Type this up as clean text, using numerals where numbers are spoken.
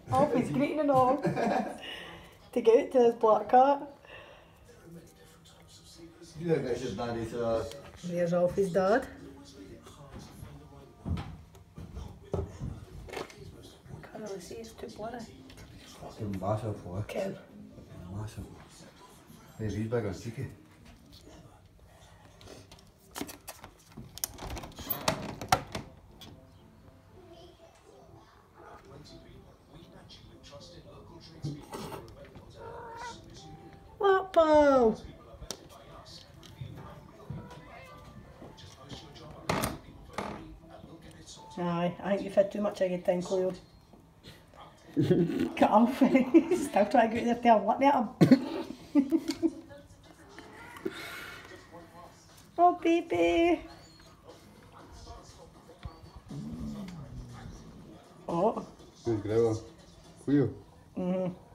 Alfie's greeting and all. To get out to his black cat. You look like your daddy to us. There's Alfie's dad. Can't really see, it's too blurry. Fucking massive, boy. Cow. Massive. Maybe he's bigger than Tiki. What, Paul? Aye, I think you've had too much of your time, Cleo. Cut Alfie. Still trying to get out there to look at him. Oh, baby. Oh. Good, Cleo. Cleo. Mm-hmm.